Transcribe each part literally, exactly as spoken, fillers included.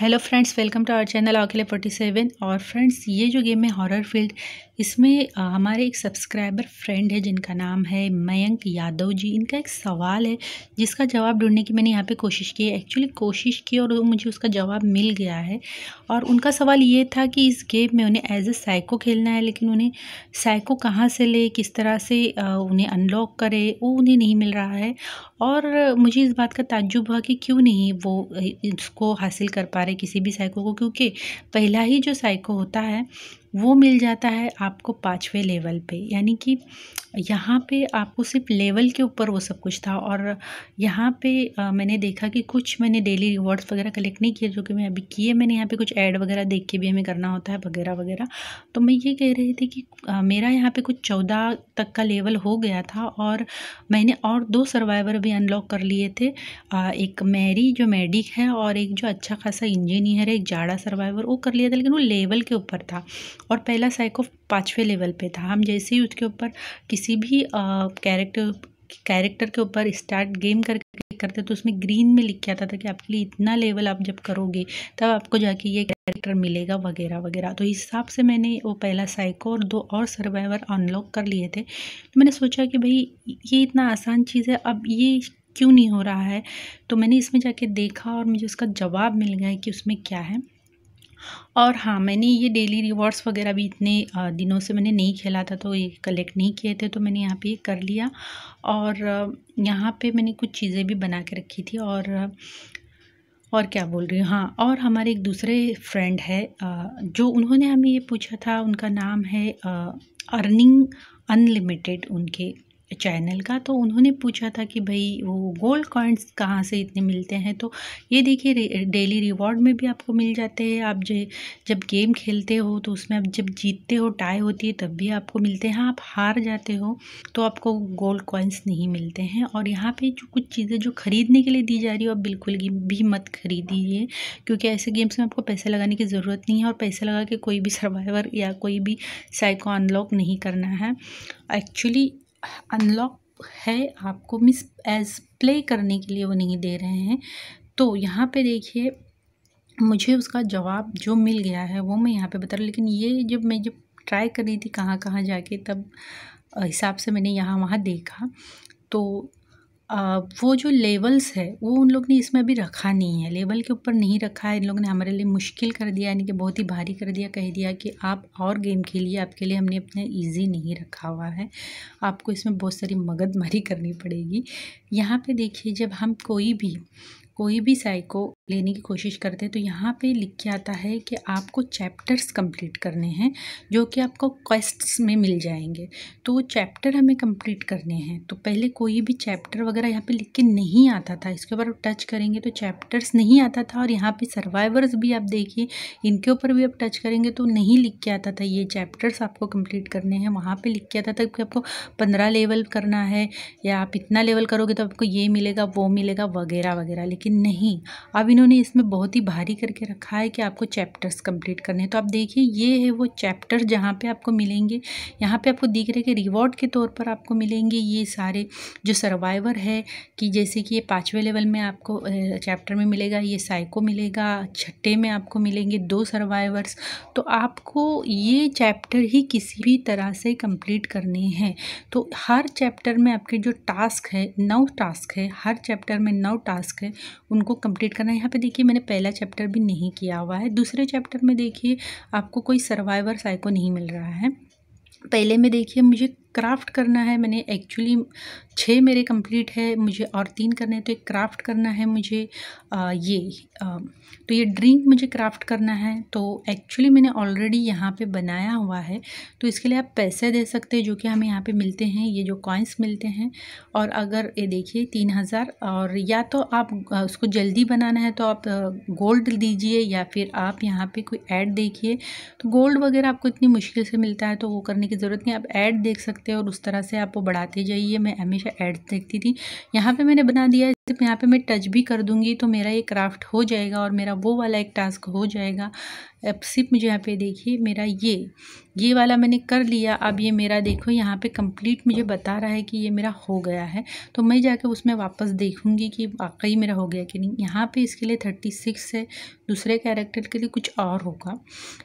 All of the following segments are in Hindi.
Hello friends, welcome to our channel खले फोर्टी सेवन। और फ्रेंड्स, ये जो गेम है हॉरर फील्ड, इसमें आ, हमारे एक सब्सक्राइबर फ्रेंड है जिनका नाम है मयंक यादव जी। इनका एक सवाल है जिसका जवाब ढूंढने की मैंने यहाँ पे कोशिश की है। एक्चुअली कोशिश की और मुझे उसका जवाब मिल गया है। और उनका सवाल ये था कि इस गेम में उन्हें एज ए साइको खेलना है, लेकिन उन्हें साइको कहाँ से ले, किस तरह से आ, उन्हें अनलॉक करे, वो उन्हें नहीं मिल रहा है। और मुझे इस बात का ताज्जुब हुआ कि क्यों नहीं वो इसको हासिल कर पा रहे किसी भी साइको को, क्योंकि पहला ही जो साइको होता है वो मिल जाता है आपको पाँचवें लेवल पे। यानी कि यहाँ पे आपको सिर्फ लेवल के ऊपर वो सब कुछ था। और यहाँ पे आ, मैंने देखा कि कुछ मैंने डेली रिवॉर्ड्स वगैरह कलेक्ट नहीं किए, जो कि मैं अभी किए। मैंने यहाँ पे कुछ ऐड वगैरह देख के भी हमें करना होता है वगैरह वगैरह। तो मैं ये कह रही थी कि आ, मेरा यहाँ पे कुछ चौदह तक का लेवल हो गया था और मैंने और दो सर्वाइवर भी अनलॉक कर लिए थे। आ, एक मैरी जो मेडिक है और एक जो अच्छा खासा इंजीनियर है, एक जाड़ा सर्वाइवर, वो कर लिया था, लेकिन वो लेवल के ऊपर था। और पहला साइको पाँचवें लेवल पे था। हम जैसे ही उसके ऊपर किसी भी कैरेक्टर कैरेक्टर के ऊपर स्टार्ट गेम करके करते तो उसमें ग्रीन में लिख के आता था कि आपके लिए इतना लेवल आप जब करोगे तब आपको जाके ये कैरेक्टर मिलेगा वगैरह वगैरह। तो इस हिसाब से मैंने वो पहला साइको और दो और सर्वाइवर अनलॉक कर लिए थे। तो मैंने सोचा कि भाई ये इतना आसान चीज़ है, अब ये क्यों नहीं हो रहा है। तो मैंने इसमें जाके देखा और मुझे उसका जवाब मिल गया कि उसमें क्या है। और हाँ, मैंने ये डेली रिवॉर्ड्स वगैरह भी इतने दिनों से मैंने नहीं खेला था, तो ये कलेक्ट नहीं किए थे, तो मैंने यहाँ पे ये कर लिया। और यहाँ पे मैंने कुछ चीज़ें भी बना के रखी थी। और और क्या बोल रही हूँ, हाँ, और हमारे एक दूसरे फ्रेंड है जो उन्होंने हमें ये पूछा था। उनका नाम है अर्निंग अनलिमिटेड, उनके चैनल का। तो उन्होंने पूछा था कि भाई वो गोल्ड कॉइन्स कहाँ से इतने मिलते हैं। तो ये देखिए, डेली रिवॉर्ड में भी आपको मिल जाते हैं। आप जो जब गेम खेलते हो तो उसमें आप जब जीतते हो, टाई होती है, तब भी आपको मिलते हैं। आप हार जाते हो तो आपको गोल्ड कॉइन्स नहीं मिलते हैं। और यहाँ पे जो कुछ चीज़ें जो खरीदने के लिए दी जा रही है, आप बिल्कुल भी मत खरीदिए, क्योंकि ऐसे गेम्स में आपको पैसे लगाने की ज़रूरत नहीं है। और पैसे लगा के कोई भी सर्वाइवर या कोई भी साइको अनलॉक नहीं करना है। एक्चुअली अनलॉक है आपको, मिस एज प्ले करने के लिए वो नहीं दे रहे हैं। तो यहाँ पे देखिए, मुझे उसका जवाब जो मिल गया है वो मैं यहाँ पे बता रही हूँ। लेकिन ये जब मैं जब ट्राई कर रही थी कहाँ कहाँ जाके, तब हिसाब से मैंने यहाँ वहाँ देखा तो आ, वो जो लेवल्स है वो उन लोग ने इसमें अभी रखा नहीं है, लेवल के ऊपर नहीं रखा है। इन लोगों ने हमारे लिए मुश्किल कर दिया, यानी कि बहुत ही भारी कर दिया। कह दिया कि आप और गेम खेलिए, आपके लिए हमने अपना इजी नहीं रखा हुआ है, आपको इसमें बहुत सारी मगजमारी करनी पड़ेगी। यहाँ पे देखिए, जब हम कोई भी कोई भी साइको लेने की कोशिश करते हैं तो यहाँ पे लिख के आता है कि आपको चैप्टर्स कंप्लीट करने हैं, जो कि आपको क्वेस्ट्स में मिल जाएंगे। तो वो चैप्टर हमें कंप्लीट करने हैं। तो पहले कोई भी चैप्टर वगैरह यहाँ पे लिख के नहीं आता था, इसके ऊपर टच करेंगे तो चैप्टर्स नहीं आता था। और यहाँ पे सर्वाइवर्स भी आप देखिए, इनके ऊपर भी आप टच करेंगे तो नहीं लिख के आता था ये चैप्टर्स आपको कंप्लीट करने हैं। वहाँ पे लिख के आता था कि आपको पंद्रह लेवल करना है, या आप इतना लेवल करोगे तो आपको ये मिलेगा वो मिलेगा वगैरह वगैरह। लेकिन नहीं, अब इन्होंने इसमें बहुत ही भारी करके रखा है कि आपको चैप्टर्स कंप्लीट करने हैं। तो आप देखिए, ये है वो चैप्टर जहाँ पे आपको मिलेंगे। यहाँ पे आपको दिख रहे कि रिवॉर्ड के तौर पर आपको मिलेंगे ये सारे जो सर्वाइवर है, कि जैसे कि ये पाँचवें लेवल में आपको चैप्टर में मिलेगा, ये साइको मिलेगा, छठे में आपको मिलेंगे दो सर्वाइवर्स। तो आपको ये चैप्टर ही किसी भी तरह से कंप्लीट करने हैं। तो हर चैप्टर में आपके जो टास्क है, नौ टास्क है, हर चैप्टर में नौ टास्क है, उनको कंप्लीट करना है। यहाँ पे देखिए, मैंने पहला चैप्टर भी नहीं किया हुआ है। दूसरे चैप्टर में देखिए, आपको कोई सर्वाइवर साइको नहीं मिल रहा है। पहले में देखिए, मुझे क्राफ्ट करना है। मैंने एक्चुअली छः मेरे कंप्लीट है, मुझे और तीन करने हैं। तो एक क्राफ्ट करना है मुझे, आ, ये आ, तो ये ड्रिंक मुझे क्राफ्ट करना है। तो एक्चुअली मैंने ऑलरेडी यहाँ पे बनाया हुआ है, तो इसके लिए आप पैसे दे सकते हैं, जो कि हमें यहाँ पे मिलते हैं, ये जो कॉइन्स मिलते हैं। और अगर ये देखिए तीन हज़ार, और या तो आप उसको जल्दी बनाना है तो आप गोल्ड दीजिए, या फिर आप यहाँ पे कोई ऐड देखिए। तो गोल्ड वगैरह आपको इतनी मुश्किल से मिलता है तो वो करने की ज़रूरत नहीं, आप ऐड देख सकते सकते हैं और उस तरह से आप वो बढ़ाते जाइए। मैं हमेशा एड्स देखती थी। यहाँ पे मैंने बना दिया है, सिर्फ यहाँ पे मैं टच भी कर दूँगी तो मेरा ये क्राफ्ट हो जाएगा और मेरा वो वाला एक टास्क हो जाएगा। अब सिर्फ मुझे यहाँ पे देखिए मेरा ये ये वाला मैंने कर लिया। अब ये मेरा देखो यहाँ पे कंप्लीट मुझे बता रहा है कि ये मेरा हो गया है, तो मैं जाकर उसमें वापस देखूँगी कि वाकई मेरा हो गया कि नहीं। यहाँ पे इसके लिए थर्टी सिक्स है, दूसरे कैरेक्टर के लिए कुछ और होगा।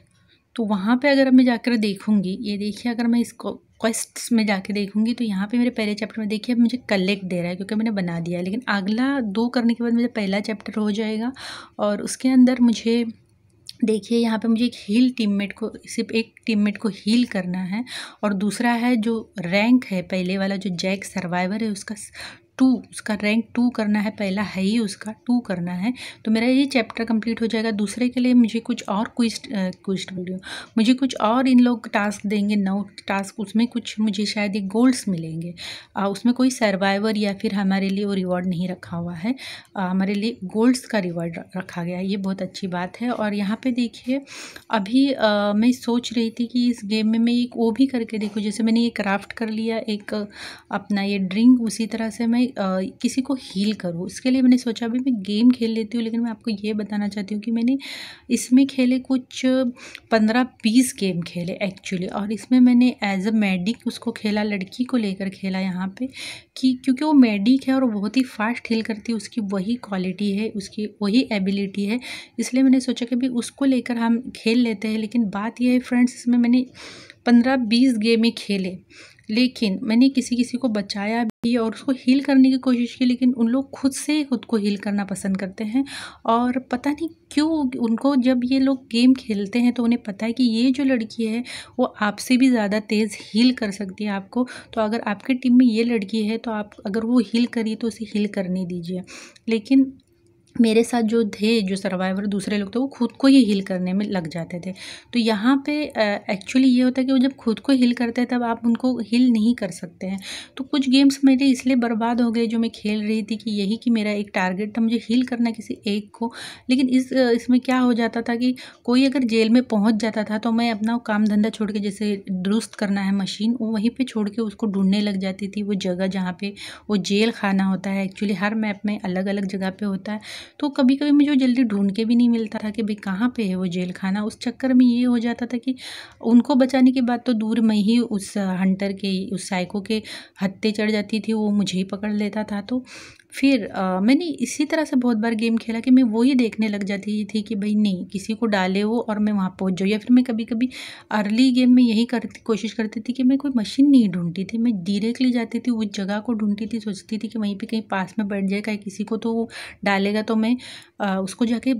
तो वहाँ पे अगर मैं जाकर देखूँगी, ये देखिए अगर मैं इसको क्वेस्ट्स में जाके देखूँगी तो यहाँ पे मेरे पहले चैप्टर में देखिए अब मुझे कलेक्ट दे रहा है क्योंकि मैंने बना दिया है, लेकिन अगला दो करने के बाद मुझे पहला चैप्टर हो जाएगा और उसके अंदर मुझे देखिए यहाँ पे मुझे एक हील टीममेट को, सिर्फ एक टीममेट को हील करना है और दूसरा है जो रैंक है पहले वाला जो जैक सर्वाइवर है उसका टू, उसका रैंक टू करना है, पहला है ही उसका टू करना है। तो मेरा ये चैप्टर कंप्लीट हो जाएगा। दूसरे के लिए मुझे कुछ और क्विस्ट क्विस्ट वीडियो मुझे कुछ और इन लोग टास्क देंगे, नौ टास्क, उसमें कुछ मुझे शायद ये गोल्ड्स मिलेंगे। आ, उसमें कोई सर्वाइवर या फिर हमारे लिए वो रिवॉर्ड नहीं रखा हुआ है, आ, हमारे लिए गोल्ड्स का रिवॉर्ड रखा गया है। ये बहुत अच्छी बात है। और यहाँ पे देखिए अभी आ, मैं सोच रही थी कि इस गेम में मैं एक वो भी करके देखूँ, जैसे मैंने ये क्राफ्ट कर लिया एक अपना ये ड्रिंक, उसी तरह से मैं Uh, किसी को हील करूँ। इसके लिए मैंने सोचा अभी मैं गेम खेल लेती हूँ, लेकिन मैं आपको ये बताना चाहती हूँ कि मैंने इसमें खेले कुछ पंद्रह बीस गेम खेले एक्चुअली, और इसमें मैंने एज अ मेडिक उसको खेला, लड़की को लेकर खेला यहाँ पे, कि क्योंकि वो मेडिक है और वो बहुत ही फास्ट हील करती है, उसकी वही क्वालिटी है, उसकी वही एबिलिटी है, इसलिए मैंने सोचा कि भाई उसको लेकर हम खेल लेते हैं। लेकिन बात यह है फ्रेंड्स, इसमें मैंने पंद्रह बीस गेम ही खेले, लेकिन मैंने किसी किसी को बचाया भी और उसको हील करने की कोशिश की, लेकिन उन लोग खुद से खुद को हील करना पसंद करते हैं। और पता नहीं क्यों उनको, जब ये लोग गेम खेलते हैं तो उन्हें पता है कि ये जो लड़की है वो आपसे भी ज़्यादा तेज़ हील कर सकती है आपको, तो अगर आपके टीम में ये लड़की है तो आप अगर वो हील करी तो उसे हील करने दीजिए। लेकिन मेरे साथ जो थे, जो सर्वाइवर दूसरे लोग थे, वो खुद को ही हील करने में लग जाते थे। तो यहाँ पे एक्चुअली ये होता है कि वो जब खुद को हील करते हैं तब आप उनको हील नहीं कर सकते हैं। तो कुछ गेम्स मेरे इसलिए बर्बाद हो गए जो मैं खेल रही थी कि यही कि मेरा एक टारगेट था, मुझे हील करना किसी एक को। लेकिन इस इसमें क्या हो जाता था कि कोई अगर जेल में पहुँच जाता था तो मैं अपना काम धंधा छोड़ के, जैसे दुरुस्त करना है मशीन, वो वहीं पर छोड़ के उसको ढूंढने लग जाती थी वो जगह जहाँ पर वो जेल खाना होता है। एक्चुअली हर मैप में अलग अलग जगह पर होता है, तो कभी कभी मुझे जल्दी ढूंढ के भी नहीं मिलता था कि भाई कहाँ पे है वो जेल खाना। उस चक्कर में ये हो जाता था कि उनको बचाने के बाद तो दूर मैं ही उस हंटर के, उस साइको के हत्थे चढ़ जाती थी, वो मुझे ही पकड़ लेता था। तो फिर आ, मैंने इसी तरह से बहुत बार गेम खेला कि मैं वो ही देखने लग जाती थी कि भाई नहीं, किसी को डाले वो और मैं वहाँ पहुँच जाऊँ। या फिर मैं कभी कभी अर्ली गेम में यही करती कोशिश करती थी कि मैं कोई मशीन नहीं ढूंढती थी, मैं डायरेक्टली जाती थी उस जगह को ढूंढती थी, सोचती थी कि वहीं पे कहीं पास में बैठ जाए, कहीं किसी को तो वो डालेगा तो मैं आ, उसको जाके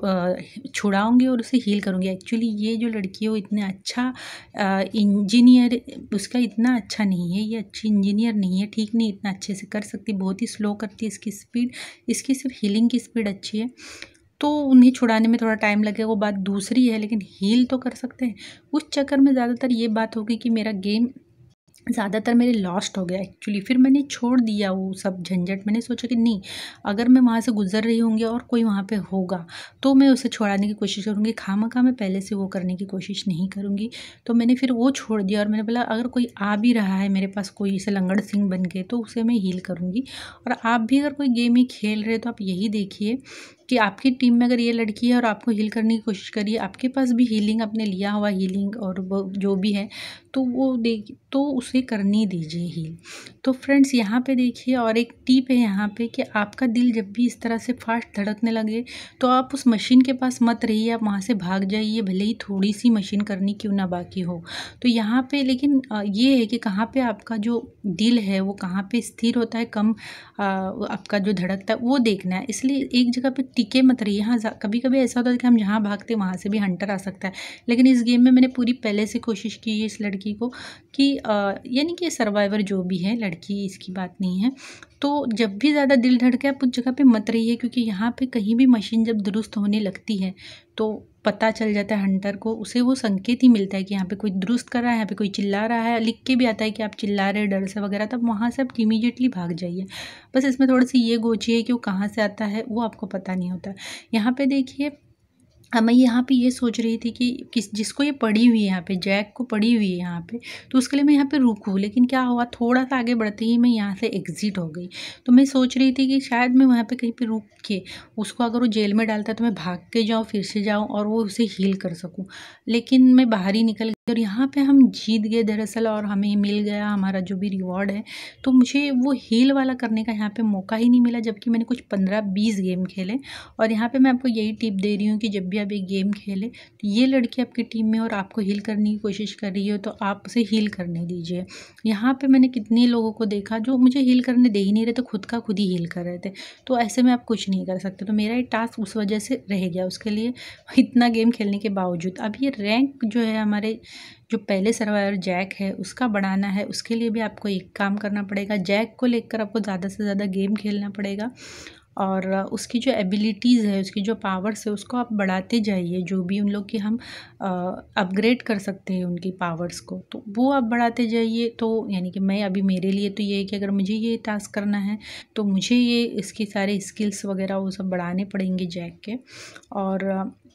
छुड़ाऊंगी और उसे हील करूंगी। एक्चुअली ये जो लड़की है वो इतना अच्छा इंजीनियर, उसका इतना अच्छा नहीं है, ये अच्छी इंजीनियर नहीं है, ठीक नहीं इतना अच्छे से कर सकती, बहुत ही स्लो करती है इसकी स्पीड, इसकी सिर्फ हीलिंग की स्पीड अच्छी है। तो उन्हें छुड़ाने में थोड़ा टाइम लगेगा, वो बात दूसरी है, लेकिन हील तो कर सकते हैं। उस चक्कर में ज़्यादातर ये बात होगी कि मेरा गेम ज़्यादातर मेरे लॉस्ट हो गया एक्चुअली। फिर मैंने छोड़ दिया वो सब झंझट। मैंने सोचा कि नहीं, अगर मैं वहाँ से गुजर रही होंगी और कोई वहाँ पे होगा तो मैं उसे छुड़ाने की कोशिश करूँगी, खामखा मैं पहले से वो करने की कोशिश नहीं करूँगी। तो मैंने फिर वो छोड़ दिया और मैंने बोला अगर कोई आ भी रहा है मेरे पास, कोई इसे लंगड़ सिंह बन के, तो उसे मैं हील करूँगी। और आप भी अगर कोई गेम ही खेल रहे तो आप यही देखिए कि आपकी टीम में अगर ये लड़की है और आपको हील करने की कोशिश करिए, आपके पास भी हीलिंग, आपने लिया हुआ हीलिंग और वो जो भी है तो वो देख तो उसे करनी दीजिए हील। तो फ्रेंड्स यहाँ पे देखिए और एक टिप है यहाँ पे कि आपका दिल जब भी इस तरह से फास्ट धड़कने लगे तो आप उस मशीन के पास मत रहिए, आप वहाँ से भाग जाइए, भले ही थोड़ी सी मशीन करनी क्यों ना बाकी हो। तो यहाँ पे लेकिन ये है कि कहाँ पे आपका जो दिल है वो कहाँ पे स्थिर होता है, कम आपका जो धड़कता है वो देखना है। इसलिए एक जगह पे टिके मत रहिए। हाँ, कभी कभी ऐसा होता है कि हम जहाँ भागते हैं वहाँ से भी हंटर आ सकता है, लेकिन इस गेम में मैंने पूरी पहले से कोशिश की है इस लड़की को कि यानी कि सर्वाइवर जो भी है, लड़की इसकी बात नहीं है, तो जब भी ज़्यादा दिल धड़के आप उस जगह पे मत रहिए, क्योंकि यहाँ पे कहीं भी मशीन जब दुरुस्त होने लगती है तो पता चल जाता है हंटर को, उसे वो संकेत ही मिलता है कि यहाँ पे कोई दुरुस्त कर रहा है, यहाँ पे कोई चिल्ला रहा है, लिख के भी आता है कि आप चिल्ला रहे डर से वगैरह, तब वहाँ से आप इमीडिएटली भाग जाइए। बस इसमें थोड़ी सी ये गोची है कि वो कहाँ से आता है वो आपको पता नहीं होता। यहाँ पे देखिए अब मैं यहाँ पे ये सोच रही थी कि किस जिसको ये पड़ी हुई है यहाँ पे, जैक को पड़ी हुई है यहाँ पे, तो उसके लिए मैं यहाँ पे रुकूँ, लेकिन क्या हुआ, थोड़ा सा आगे बढ़ते ही मैं यहाँ से एग्ज़िट हो गई। तो मैं सोच रही थी कि शायद मैं वहाँ पे कहीं पे रुक के उसको, अगर वो जेल में डालता है तो मैं भाग के जाऊँ, फिर से जाऊँ और वो उसे हील कर सकूँ, लेकिन मैं बाहर ही निकल गई और यहाँ पे हम जीत गए दरअसल, और हमें मिल गया हमारा जो भी रिवॉर्ड है। तो मुझे वो हील वाला करने का यहाँ पे मौका ही नहीं मिला, जबकि मैंने कुछ पंद्रह बीस गेम खेले। और यहाँ पे मैं आपको यही टिप दे रही हूँ कि जब भी आप एक गेम खेलें तो ये लड़की आपकी टीम में और आपको हील करने की कोशिश कर रही हो तो आप उसे हील करने दीजिए। यहाँ पे मैंने कितने लोगों को देखा जो मुझे हील करने दे ही नहीं रहे, तो खुद का खुद ही हील कर रहे थे। तो ऐसे में आप कुछ नहीं कर सकते। तो मेरा ये टास्क उस वजह से रह गया, उसके लिए इतना गेम खेलने के बावजूद। अब ये रैंक जो है हमारे जो पहले सर्वाइवर जैक है उसका बढ़ाना है, उसके लिए भी आपको एक काम करना पड़ेगा। जैक को लेकर आपको ज़्यादा से ज़्यादा गेम खेलना पड़ेगा और उसकी जो एबिलिटीज़ है, उसकी जो पावर्स है उसको आप बढ़ाते जाइए। जो भी उन लोग की हम अपग्रेड कर सकते हैं उनकी पावर्स को, तो वो आप बढ़ाते जाइए। तो यानी कि मैं अभी मेरे लिए तो ये है कि अगर मुझे ये टास्क करना है तो मुझे ये इसकी सारे स्किल्स वगैरह वो सब बढ़ाने पड़ेंगे जैक के। और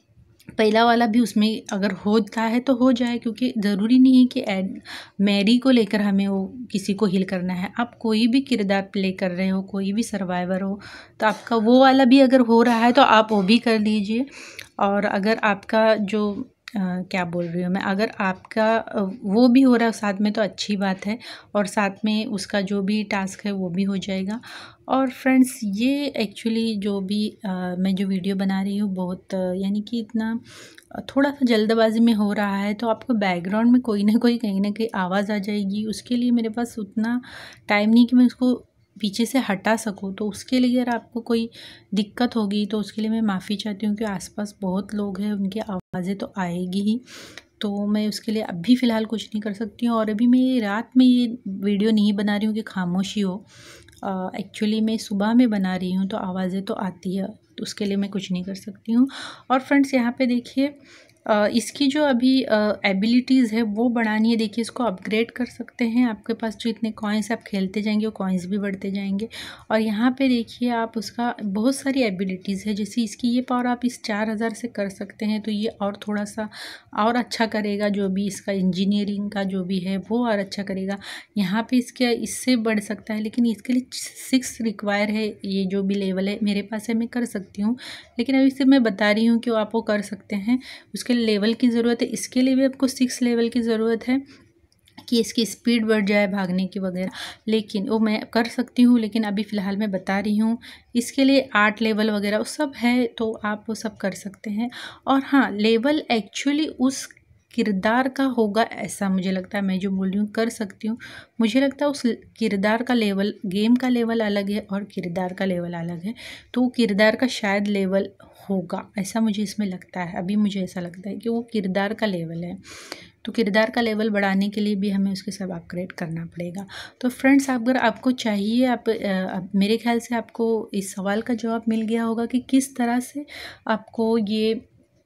पहला वाला भी उसमें अगर होता है तो हो जाए, क्योंकि ज़रूरी नहीं है कि मैरी को लेकर हमें वो किसी को हील करना है। आप कोई भी किरदार प्ले कर रहे हो, कोई भी सर्वाइवर हो, तो आपका वो वाला भी अगर हो रहा है तो आप वो भी कर लीजिए। और अगर आपका जो आ, क्या बोल रही हूँ मैं, अगर आपका वो भी हो रहा है साथ में तो अच्छी बात है, और साथ में उसका जो भी टास्क है वो भी हो जाएगा। और फ्रेंड्स, ये एक्चुअली जो भी आ, मैं जो वीडियो बना रही हूँ बहुत यानी कि इतना थोड़ा सा जल्दबाजी में हो रहा है, तो आपको बैकग्राउंड में कोई ना कोई कहीं ना कहीं आवाज़ आ जाएगी। उसके लिए मेरे पास उतना टाइम नहीं कि मैं उसको पीछे से हटा सकूँ। तो उसके लिए अगर आपको कोई दिक्कत होगी तो उसके लिए मैं माफ़ी चाहती हूँ कि आसपास बहुत लोग हैं, उनकी आवाज़ें तो आएगी ही। तो मैं उसके लिए अभी फ़िलहाल कुछ नहीं कर सकती हूँ। और अभी मैं ये रात में ये वीडियो नहीं बना रही हूँ कि खामोशी हो, एक्चुअली मैं सुबह में बना रही हूँ तो आवाज़ें तो आती है, तो उसके लिए मैं कुछ नहीं कर सकती हूँ। और फ्रेंड्स, यहाँ पे देखिए इसकी जो अभी एबिलिटीज़ है वो बढ़ानी है। देखिए, इसको अपग्रेड कर सकते हैं। आपके पास जो इतने कॉइन्स आप खेलते जाएंगे वो कॉइन्स भी बढ़ते जाएंगे। और यहाँ पे देखिए आप उसका बहुत सारी एबिलिटीज़ है, जैसे इसकी ये पावर आप इस चार हज़ार से कर सकते हैं, तो ये और थोड़ा सा और अच्छा करेगा। जो भी इसका इंजीनियरिंग का जो भी है वो और अच्छा करेगा। यहाँ पे इसके इससे बढ़ सकता है, लेकिन इसके लिए सिक्स रिक्वायर है। ये जो भी लेवल है मेरे पास है, मैं कर सकती हूँ, लेकिन अभी से मैं बता रही हूँ कि आप वो कर सकते हैं। उसके लेवल की ज़रूरत है, इसके लिए भी आपको सिक्स लेवल की ज़रूरत है कि इसकी स्पीड बढ़ जाए भागने की वगैरह, लेकिन वो मैं कर सकती हूँ। लेकिन अभी फ़िलहाल मैं बता रही हूँ, इसके लिए आठ लेवल वगैरह वो सब है, तो आप वो सब कर सकते हैं। और हाँ, लेवल एक्चुअली उस किरदार का होगा, ऐसा मुझे लगता है। मैं जो बोल रही हूँ कर सकती हूँ, मुझे लगता है उस किरदार का लेवल, गेम का लेवल अलग है और किरदार का लेवल अलग है, तो किरदार का शायद लेवल होगा, ऐसा मुझे इसमें लगता है। अभी मुझे ऐसा लगता है कि वो किरदार का लेवल है, तो किरदार का लेवल बढ़ाने के लिए भी हमें उसके सब अपग्रेड करना पड़ेगा। तो फ्रेंड्स, अगर आपको चाहिए, आप आ, मेरे ख्याल से आपको इस सवाल का जवाब मिल गया होगा कि किस तरह से आपको ये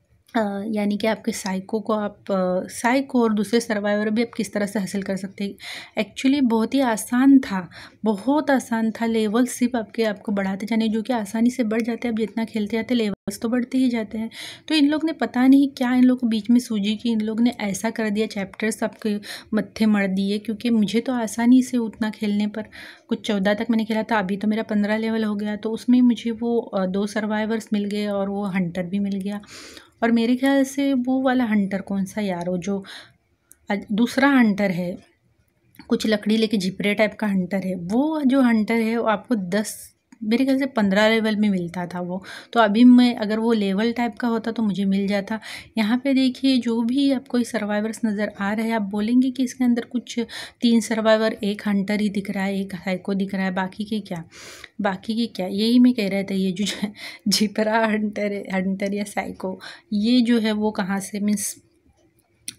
यानी कि आपके साइको को आप साइको और दूसरे सर्वाइवर भी आप किस तरह से हासिल कर सकते हैं। एक्चुअली बहुत ही आसान था, बहुत आसान था। लेवल सिर्फ आपके आपको बढ़ाते जाने, जो कि आसानी से बढ़ जाते हैं। आप जितना खेलते जाते लेवल्स तो बढ़ते ही जाते हैं। तो इन लोग ने पता नहीं क्या इन लोग को बीच में सूझी कि इन लोग ने ऐसा कर दिया, चैप्टर्स आपके मत्थे मर दिए। क्योंकि मुझे तो आसानी से उतना खेलने पर, कुछ चौदह तक मैंने खेला था, अभी तो मेरा पंद्रह लेवल हो गया, तो उसमें मुझे वो दो सर्वाइवर्स मिल गए और वो हंटर भी मिल गया। और मेरे ख्याल से वो वाला हंटर कौन सा यार, वो जो दूसरा हंटर है, कुछ लकड़ी लेके झिपरे टाइप का हंटर है, वो जो हंटर है वो आपको दस, मेरे ख्याल से पंद्रह लेवल में मिलता था वो। तो अभी मैं अगर वो लेवल टाइप का होता तो मुझे मिल जाता। यहाँ पे देखिए, जो भी आपको सर्वाइवर्स नज़र आ रहे हैं, आप बोलेंगे कि इसके अंदर कुछ तीन सर्वाइवर, एक हंटर ही दिख रहा है, एक साइको दिख रहा है, बाकी के क्या, बाकी के क्या, यही मैं कह रहा था। ये जो झिपरा हंटर है, हंटर या साइको, ये जो है वो कहाँ से, मीन्स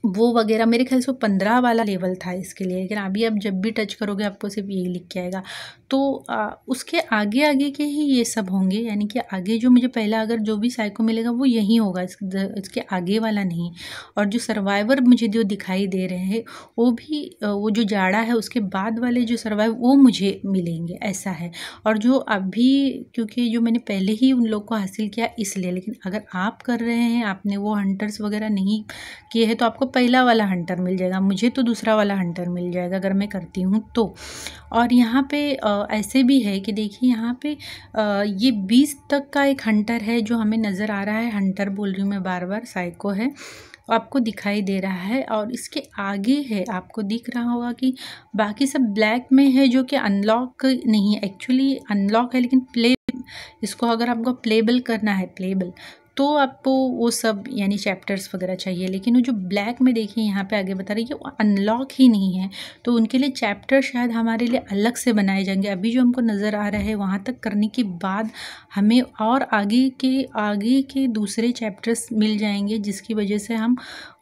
वो वगैरह मेरे ख्याल से वो पंद्रह वाला लेवल था इसके लिए, लेकिन अभी आप जब भी टच करोगे आपको सिर्फ यही लिख के आएगा। तो आ, उसके आगे आगे के ही ये सब होंगे, यानी कि आगे जो मुझे पहला अगर जो भी साइको मिलेगा वो यही होगा, इस, इसके आगे वाला नहीं। और जो सर्वाइवर मुझे जो दिखाई दे रहे हैं वो भी वो जो जाड़ा है उसके बाद वाले जो सर्वाइव वो मुझे मिलेंगे, ऐसा है। और जो अभी क्योंकि जो मैंने पहले ही उन लोग को हासिल किया इसलिए, लेकिन अगर आप कर रहे हैं, आपने वो हंटर्स वगैरह नहीं किए हैं, तो आपको पहला वाला हंटर मिल जाएगा, मुझे तो दूसरा वाला हंटर मिल जाएगा अगर मैं करती हूँ तो। और यहाँ पे आ, ऐसे भी है कि देखिए यहाँ पे आ, ये बीस तक का एक हंटर है जो हमें नज़र आ रहा है, हंटर बोल रही हूँ मैं बार बार, साइको है, आपको दिखाई दे रहा है। और इसके आगे है, आपको दिख रहा होगा कि बाकी सब ब्लैक में है जो कि अनलॉक नहीं है, एक्चुअली अनलॉक है लेकिन प्ले, इसको अगर आपको प्लेबल करना है, प्लेबल, तो आपको वो सब यानी चैप्टर्स वगैरह चाहिए। लेकिन वो जो ब्लैक में देखिए यहाँ पे आगे बता रही है वो अनलॉक ही नहीं है, तो उनके लिए चैप्टर शायद हमारे लिए अलग से बनाए जाएंगे। अभी जो हमको नज़र आ रहा है वहाँ तक करने के बाद हमें और आगे के आगे के दूसरे चैप्टर्स मिल जाएंगे, जिसकी वजह से हम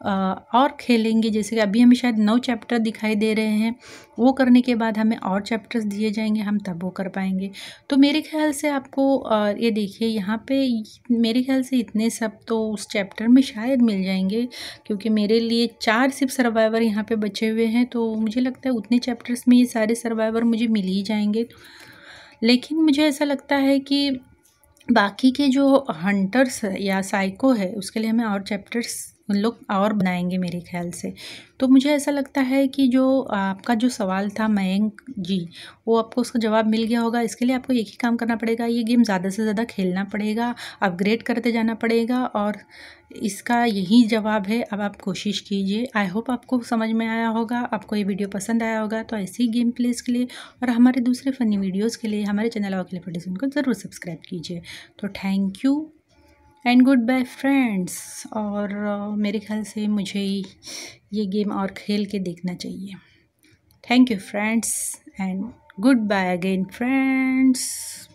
और खेलेंगे। जैसे कि अभी हमें शायद नौ चैप्टर दिखाई दे रहे हैं, वो करने के बाद हमें और चैप्टर्स दिए जाएंगे, हम तब वो कर पाएंगे। तो मेरे ख्याल से आपको ये देखिए यहाँ पे मेरे ख्याल से इतने सब तो उस चैप्टर में शायद मिल जाएंगे, क्योंकि मेरे लिए चार सिर्फ सर्वाइवर यहाँ पे बचे हुए हैं, तो मुझे लगता है उतने चैप्टर्स में ये सारे सर्वाइवर मुझे मिल ही जाएंगे। लेकिन मुझे ऐसा लगता है कि बाकी के जो हंटर्स या साइको है उसके लिए हमें और चैप्टर्स उन लोग और बनाएंगे मेरे ख्याल से। तो मुझे ऐसा लगता है कि जो आपका जो सवाल था मयंक जी, वो आपको उसका जवाब मिल गया होगा। इसके लिए आपको एक ही काम करना पड़ेगा, ये गेम ज़्यादा से ज़्यादा खेलना पड़ेगा, अपग्रेड करते जाना पड़ेगा, और इसका यही जवाब है। अब आप कोशिश कीजिए। आई होप आपको समझ में आया होगा, आपको ये वीडियो पसंद आया होगा। तो ऐसी गेम प्लेस के लिए और हमारे दूसरे फ़नी वीडियोज़ के लिए हमारे चैनल और प्लेलिस्ट को ज़रूर सब्सक्राइब कीजिए। तो thank you and good bye friends. और uh, मेरे ख्याल से मुझे ये गेम और खेल के देखना चाहिए। Thank you friends and good bye again friends.